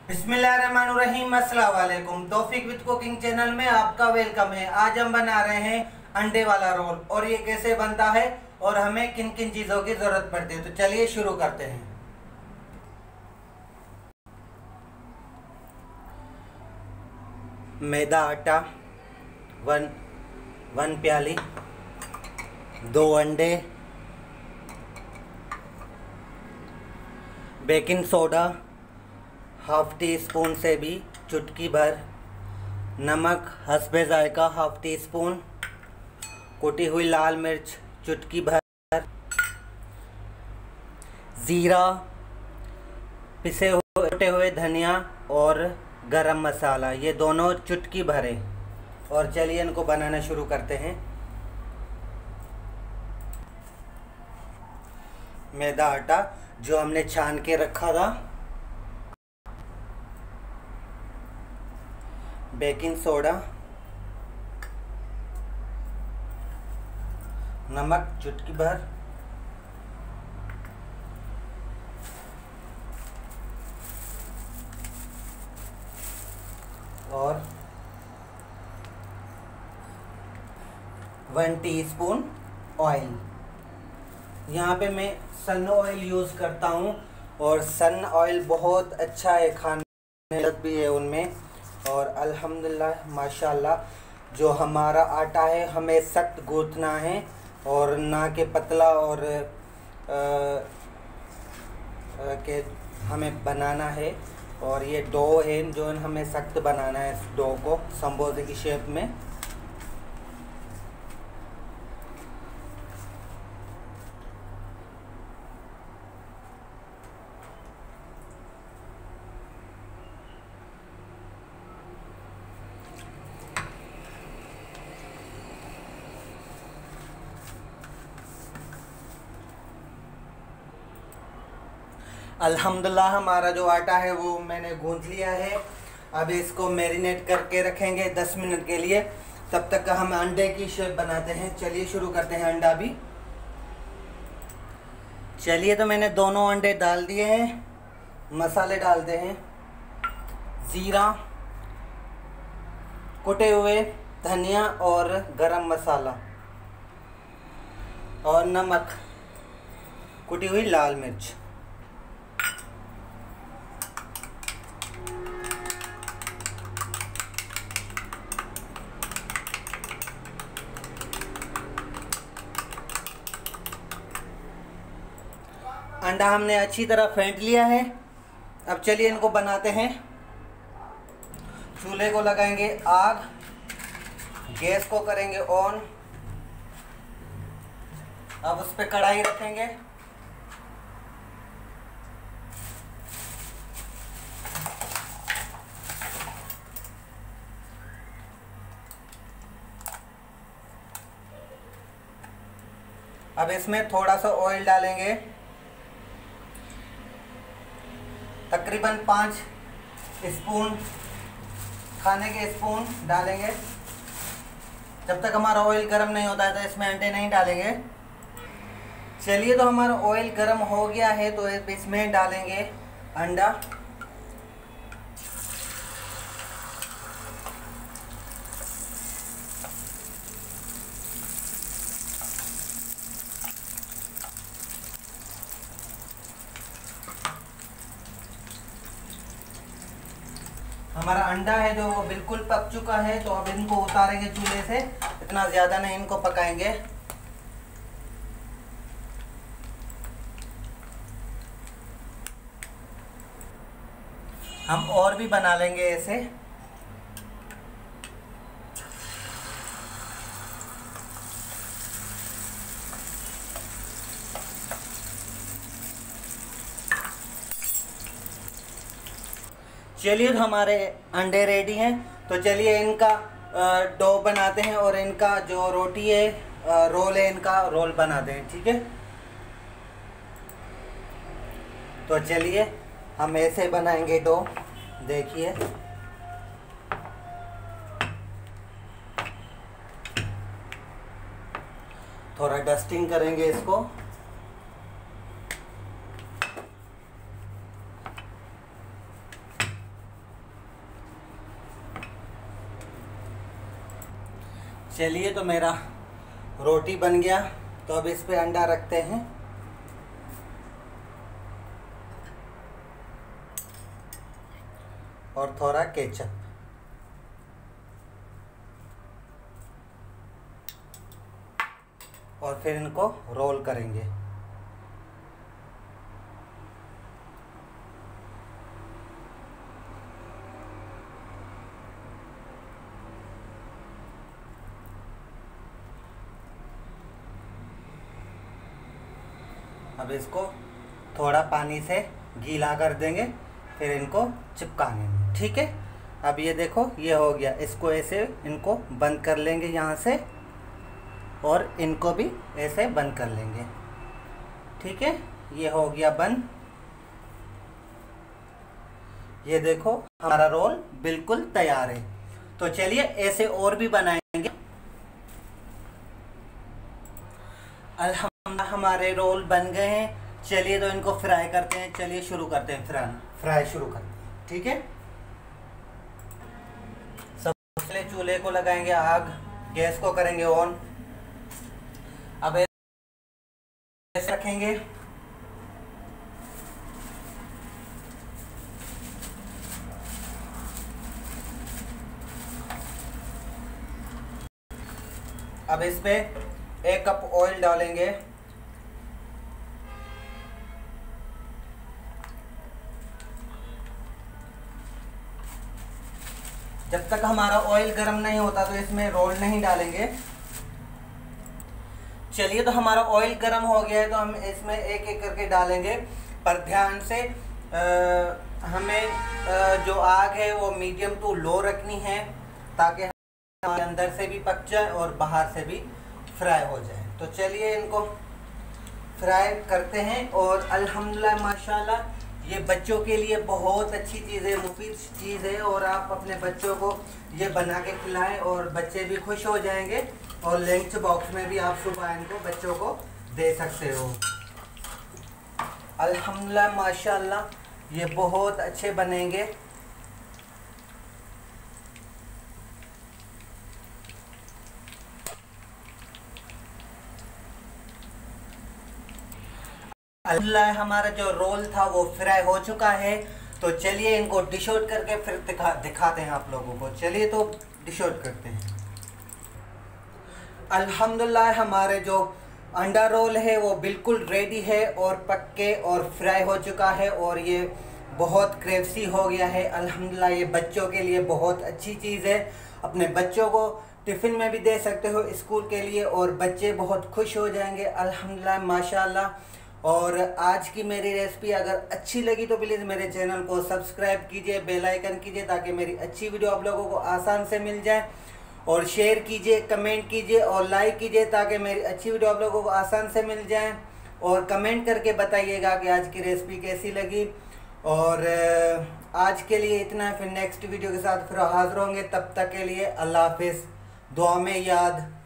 बिस्मिल्लाहिर्रहमानिर्रहीम। अस्सलाम वालेकुम। तौफीक विद कुकिंग चैनल में आपका वेलकम है। आज हम बना रहे हैं अंडे वाला रोल और ये कैसे बनता है और हमें किन किन चीज़ों की ज़रूरत पड़ती है। तो चलिए शुरू करते हैं। मैदा आटा वन प्याली, 2 अंडे, baking soda half teaspoon से भी चुटकी भर, नमक हस्बे जायका हाफ टी स्पून, कुटी हुई लाल मिर्च चुटकी भर, ज़ीरा, पिसे हुए धनिया और गरम मसाला, ये दोनों चुटकी भरे। और चलिए इनको बनाना शुरू करते हैं। मैदा आटा जो हमने छान के रखा था, बेकिंग सोडा, नमक चुटकी भर, और 1 टीस्पून ऑयल। यहाँ पे मैं सन ऑयल यूज़ करता हूँ और सन ऑयल बहुत अच्छा है, खाने लग भी है उनमें। और अल्हम्दुलिल्लाह माशाल्लाह जो हमारा आटा है हमें सख्त गूँथना है और ना के पतला, और के हमें बनाना है। और ये डो है जो हमें सख्त बनाना है, इस डो को समोसे की शेप में। अल्हम्दुलिल्लाह हमारा जो आटा है वो मैंने गूंथ लिया है। अब इसको मैरिनेट करके रखेंगे 10 मिनट के लिए। तब तक का हम अंडे की शेप बनाते हैं। चलिए शुरू करते हैं। अंडा भी चलिए, तो मैंने दोनों अंडे डाल दिए हैं। मसाले डालते हैं। ज़ीरा, कुटे हुए धनिया और गरम मसाला, और नमक, कुटी हुई लाल मिर्च। अंडा हमने अच्छी तरह फेंट लिया है। अब चलिए इनको बनाते हैं। चूल्हे को लगाएंगे आग, गैस को करेंगे ऑन। अब उस पर कढ़ाई रखेंगे। अब इसमें थोड़ा सा ऑयल डालेंगे, तकरीबन 5 स्पून खाने के स्पून डालेंगे। जब तक हमारा ऑयल गर्म नहीं होता है तो इसमें अंडे नहीं डालेंगे। चलिए, तो हमारा ऑयल गर्म हो गया है तो इसमें डालेंगे अंडा। हमारा अंडा है जो वो बिल्कुल पक चुका है, तो अब इनको उतारेंगे चूल्हे से। इतना ज़्यादा नहीं इनको पकाएंगे। हम और भी बना लेंगे ऐसे। चलिए, तो हमारे अंडे रेडी हैं। तो चलिए इनका डो बनाते हैं और इनका जो रोटी है, रोल है, इनका रोल बनाते हैं। ठीक है, तो चलिए हम ऐसे बनाएंगे डो। देखिए, थोड़ा डस्टिंग करेंगे इसको। चलिए, तो मेरा रोटी बन गया। तो अब इस पे अंडा रखते हैं और थोड़ा केचप। और फिर इनको रोल करेंगे। अब इसको थोड़ा पानी से गीला कर देंगे, फिर इनको चिपकाएंगे। ठीक है, अब ये देखो ये हो गया। इसको ऐसे इनको बंद कर लेंगे यहाँ से, और इनको भी ऐसे बंद कर लेंगे। ठीक है, ये हो गया बंद। ये देखो हमारा रोल बिल्कुल तैयार है। तो चलिए ऐसे और भी बनाएंगे। अल्हम्दुलिल्लाह हमारे रोल बन गए हैं। चलिए तो इनको फ्राई करते हैं। चलिए शुरू करते हैं, फ्राई शुरू करते हैं। ठीक है, सबसे चूल्हे को लगाएंगे आग, गैस को करेंगे ऑन। अब ऐसे रखेंगे। अब इस पे 1 कप ऑयल डालेंगे। जब तक हमारा ऑयल गर्म नहीं होता तो इसमें रोल नहीं डालेंगे। चलिए, तो हमारा ऑयल गर्म हो गया है, तो हम इसमें एक एक करके डालेंगे। पर ध्यान से हमें जो आग है वो मीडियम टू लो रखनी है, ताकि हमारे अंदर से भी पक जाए और बाहर से भी फ्राई हो जाए। तो चलिए इनको फ्राई करते हैं। और अल्हम्दुलिल्लाह माशाल्लाह ये बच्चों के लिए बहुत अच्छी चीज़ है, मुफीद चीज़ है। और आप अपने बच्चों को ये बना के खिलाएं और बच्चे भी खुश हो जाएंगे। और लंच बॉक्स में भी आप सुबह इनको बच्चों को दे सकते हो। अल्हम्दुलिल्लाह माशाल्लाह ये बहुत अच्छे बनेंगे। अल्हम्दुलिल्लाह हमारा जो रोल था वो फ्राई हो चुका है। तो चलिए इनको डिश आउट करके फिर दिखाते हैं आप लोगों को। चलिए तो डिश आउट करते हैं। अल्हम्दुलिल्लाह हमारे जो अंडा रोल है वो बिल्कुल रेडी है और पक के और फ्राई हो चुका है, और ये बहुत क्रेप्सी हो गया है। अल्हम्दुलिल्लाह ये बच्चों के लिए बहुत अच्छी चीज़ है। अपने बच्चों को टिफ़िन में भी दे सकते हो स्कूल के लिए, और बच्चे बहुत खुश हो जाएंगे। अल्हम्दुलिल्लाह माशाल्लाह। और आज की मेरी रेसिपी अगर अच्छी लगी तो प्लीज़ मेरे चैनल को सब्सक्राइब कीजिए, बेल आइकन कीजिए, ताकि मेरी अच्छी वीडियो आप लोगों को आसान से मिल जाए। और शेयर कीजिए, कमेंट कीजिए और लाइक कीजिए, ताकि मेरी अच्छी वीडियो आप लोगों को आसान से मिल जाए। और कमेंट करके बताइएगा कि आज की रेसिपी कैसी लगी। और आज के लिए इतना, फिर नेक्स्ट वीडियो के साथ फिर हाज़िर होंगे। तब तक के लिए अल्लाह हाफिज़। दुआ में याद।